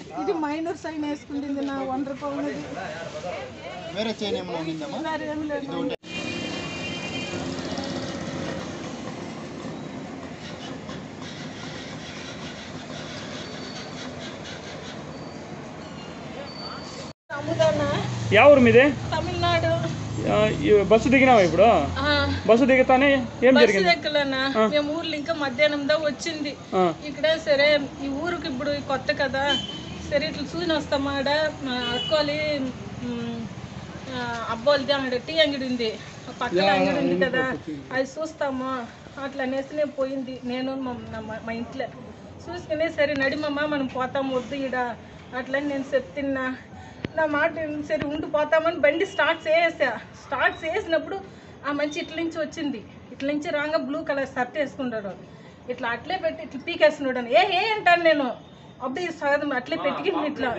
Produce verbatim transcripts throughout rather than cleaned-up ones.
ఇది minor sign వేసుకుంటుంది నా వంద రూపాయలు. వేరే చైన్ ఏమైనా ఉండిందమ్మా? వేరే ఏమి లేదు. ఎవరు మీది? తమిళనాడు. బస్సు దిగినావా ఇప్పుడు? బస్సు దిగుతానే ఏం జరిగింది? ఎక్కలన్నా మేము ఊర్లో ఇంకా మధ్యాహ్నం దా వచ్చింది ఇక్కడ. సరే ఈ ఊరికి ఇప్పుడు కొత్త కదా, సరే ఇట్లా చూసి వస్తామా. ఆడ అక్కోలి అబ్బాయిలది అంగడి టీ అంగడి ఉంది, పక్కన అంగడి ఉంది కదా, అది చూస్తాము అట్లా అనేసి నేను పోయింది. నేను మా ఇంట్లో చూసుకునే సరే నడిమమ్మా మనం పోతాము వద్దు ఈడ అట్లని నేను చెప్తున్నా. నా మాట సరే ఉండి పోతామని బండి స్టార్ట్ చేసా. స్టార్ట్ చేసినప్పుడు ఆ మంచి ఇట్ల నుంచి వచ్చింది. ఇట్ల నుంచి రాగా బ్లూ కలర్ షర్ట్ వేసుకుంటాడు. ఇట్లా అట్లే పెట్టి ఇట్లా పీకేస్తున్నాడు అని ఏ ఏ అంటాను నేను. అప్పుడు సగం అట్లే పెట్టుకుని ఇట్లా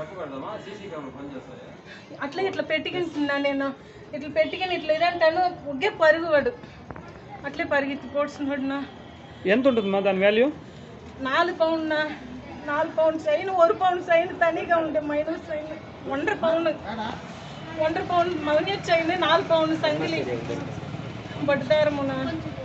అట్లా ఇట్లా పెట్టుకుంటున్నా నేను. ఇట్లా పెట్టుకుని ఇట్లా ఏదంటాను ఒగ్గే పరుగువాడు అట్లే పరిగెత్తి పోడుస్తున్నాడు. నా ఎంత ఉంటుంది దాని వాల్యూ? నాలుగు పౌండ్ నా నాలుగు పౌండ్ సైన్, ఒక పౌండ్ సైన్ తనిగా ఉండే మైనస్ సైన్, ఒంటరి పౌండ్ ఒంటరి పౌండ్ మౌన్య చైన్, నాలుగు పౌండ్ సంగిలి బట్టుదారమున.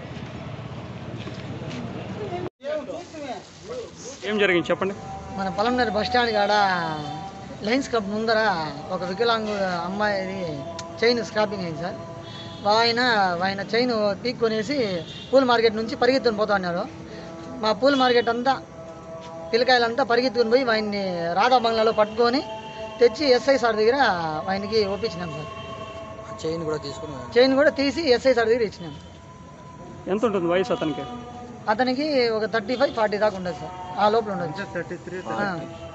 ఏం జరిగింది చెప్పండి. మన పలమనేరు బస్ స్టాండ్ కాడ లైన్స్ క్లబ్ ముందర ఒక వికలాంగు అమ్మాయిది చైన్ స్క్రాపింగ్ అయింది సార్. ఆయన ఆయన చైన్ పీక్ కొనేసి పూల మార్కెట్ నుంచి పరిగెత్తుని పోతా ఉన్నారు. మా పూల మార్కెట్ అంతా పిల్లకాయలంతా పరిగెత్తుకుని పోయి ఆయన్ని రాధా బంగ్లాలో పట్టుకొని తెచ్చి ఎస్ఐ సార్ దగ్గర ఆయనకి ఒప్పించినాం సార్. చైన్ కూడా తీసుకుని చైన్ కూడా తీసి ఎస్ఐ సార్ దగ్గర ఇచ్చినాం. ఎంత ఉంటుంది వయసు అతనికి? అతనికి ఒక థర్టీ ఫైవ్ ఫార్టీ దాకా ఉండదు సార్, ఆ లోపల ఉండదు. Thirty three